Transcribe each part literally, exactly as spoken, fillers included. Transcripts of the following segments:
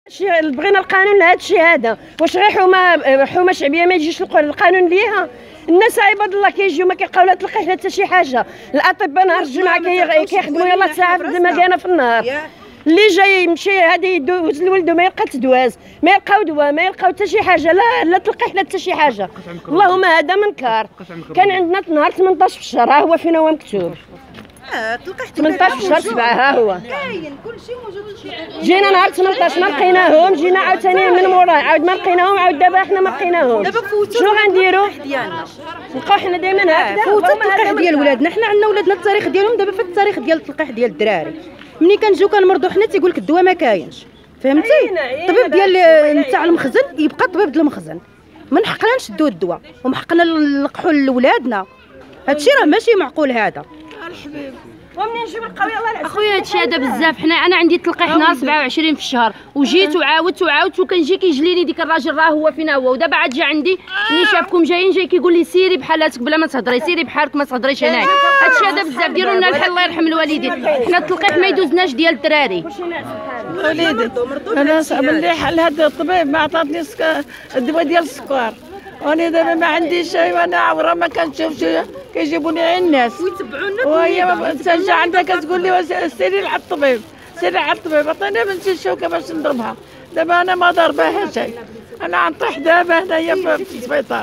بغينا القانون لهذا الشيء هذا. واش غير حومه حومه شعبيه ما يجيش القانون ليها؟ الناس عباد الله كيجيو ما كيلقاو لا تلقيح لا حتى شي حاجه. الاطباء نهار الجمعه كيخدموا يلاه ساعه في المكانه في النهار. اللي جاي يمشي هذا يدوز لولده ما يلقى تدواز، ما يلقاو دواء، ما يلقاو حتى شي حاجه، لا لا تلقيح لا حتى شي حاجه. اللهم هذا منكر. كان عندنا نهار ثمنطاش في الشهر، ها هو فينا هو مكتوب. اه تلقيح ثمنطاش في الشهر سبعه، ها هو كاين كلشي موجود. جينا نهار ثمنطاش ما لقيناهم، جينا عاوتاني من موراه عاود ما لقيناهم، عاود دابا حنا ما لقيناهم. شنو غنديروا؟ نبقاو حنا دائما هكذا. فوتوا التلقيح ديال ولادنا، حنا عندنا ولادنا التاريخ ديالهم دابا في التاريخ ديال التلقيح ديال الدراري. ملي كنجيو كنمرضوا حنا تيقول لك الدواء ما كاينش، فهمتي؟ الطبيب ديال نتاع المخزن يبقى طبيب ديال المخزن. من حقنا نشدوا الدواء ومن حقنا نلقحوا لولادنا. هادشي راه ماشي معقول هذا. الحبيب ومنين نجيو نلقاو يلاه اخويا هادشي هذا بزاف. حنا انا عندي تلقيح نهار سبعة وعشرين في الشهر، وجيت وعاودت وعاودت وكنجي كيجليني ديك الراجل راه هو فينا هو. ودابا عاد جا عندي ملي شافكم جايين جاي كيقول لي سيري بحالاتك بلا ما تهضري، سيري بحالك ما تهضريش هنايا. هادشي هذا بزاف. ديروا لنا الحل الله يرحم الوالدين. حنا التلقيح ما يدوزناش ديال الدراري. وليدي انا صعب لي حل هذا الطبيب ما عطاتنيش الدواء ديال السكر، وانا دابا ما عنديش شي وانا عوره ما كنشوفش، كيجيبوني غير الناس ويتبعونا. وهي ترجع عندها كتقول لي سيري لعند الطبيب، سيري عند الطبيب. عطيني بنتي الشوكه باش نضربها. دابا انا ما ضرباها شي، انا غنطيح دابا هنايا في السبيطار.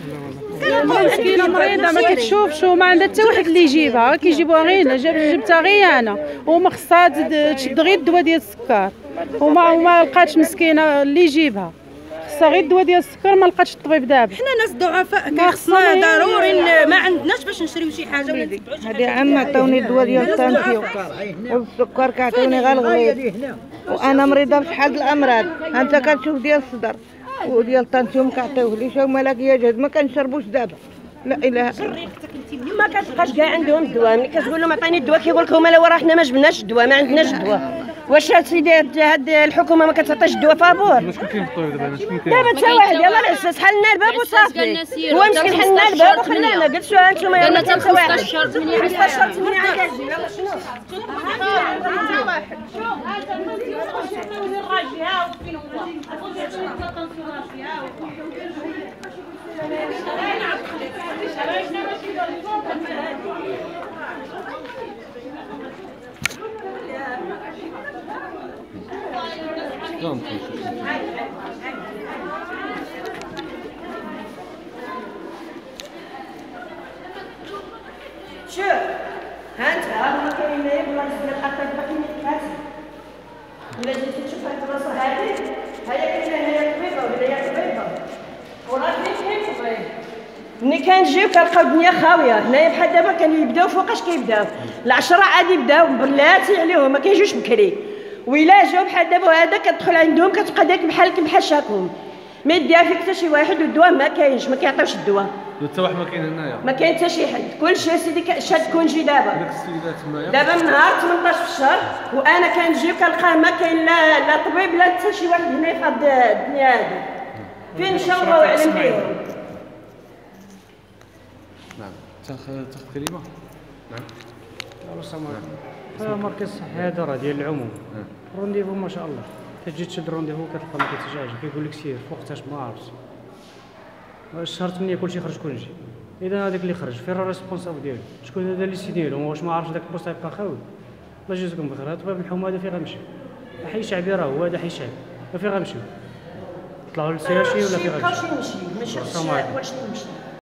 مسكينه مريضه ما كتشوفش وما عندها حتى واحد اللي يجيبها، كيجيبوها غير هنا. جبتها غير انا وما خصها تشد غير الدواء ديال السكر، وما وما لقاتش مسكينه اللي يجيبها. خصها غير الدواء ديال السكر، ما لقاتش الطبيب دابا. حنا ناس ضعفاء خصنا ضروري ما عندناش باش نشريو شي حاجه ولا نتبعوا شي حاجه. هذه عام عطاوني الدواء ديال التنسيون والسكر كيعطيوني غير الغليظ، وانا مريضه بشحال الامراض. انت كتشوف ديال الصدر وديال التنسيون ما كيعطيوه ليش، هما لا كيجهد ما كنشربوش دابا. لا اله الا الله. ما كتبقاش كاع عندهم الدواء. ملي كتقول لهم عطيني الدواء كيقول لك هما لا راه حنا ما جبناش الدواء، ما عندناش الدواء. واش سيدي هاد الحكومه ما كتعطيش الدواء فابور؟ شكون كاين في الطبيب دابا؟ شكون كاين؟ دابا حتى واحد يلاه العساس حل لنا الباب وصافي. هو مسكين حل لنا الباب وخلانا. قلت شو انتم يلاه حتى واحد خمسطاش شهر ثمانية عاد كتجي. يلاه شنو؟ حتى واحد. شوف ها انت ها كاين هنايا بلاصه ديال الاطباء كاين كاتب. الا جيتي تشوف هاد البلاصه هادي هي كاينه هنايا طبيبه ولا هي طبيبه وراه كاين طبيب. ملي كنجيو كنلقاو الدنيا خاويه. هنايا بحال دابا كيبداو فوقاش كيبداو العشرة عاد يبداو بلاتي عليهم ما كيجيوش بكري. وإلا جاو بحال دابا هذا كتدخل عندهم كتبقى داك بحالك بحال شاكم، ما يديها فيك حتى شي واحد. والدواء ما كاينش، ما كيعطيوش الدواء. حتى واحد ما كاين هنايا، ما كاين حتى شي حد. كلشي سيدي شاد كونجي دابا. داك السيدات تمايا دابا من نهار ثمنطاش في الشهر وانا كنجي وكنلقاه ما كاين لا لا طبيب لا حتى شي واحد هنا في هاد الدنيا هادي. فين مشاو الله اعلم بهم. نعم تاخذ كلمه. نعم السلام عليكم. مركز الصحي هذا راه ديال العموم. رونديفو ما شاء الله، تجي تشد رونديفو كتلقى ما كيتجاش، كيقول لك سير وقتاش ما عرفتش. الشهر ثمانية كلشي خرج كلشي. اذا هذاك اللي خرج فين الريسبونسابل ديالو؟ شكون هذا اللي سيدي له؟ واش ما عرفش داك البوست يبقى خاوي؟ الله يجازيكم بخير. هذا طبيب الحومه هذا فين غنمشي؟ حي شعبي راه هو هذا حي شعبي، فين غنمشيو؟ نطلعوا للسياشي ولا فين غنمشيو؟ ماشي ماشي واش نمشي.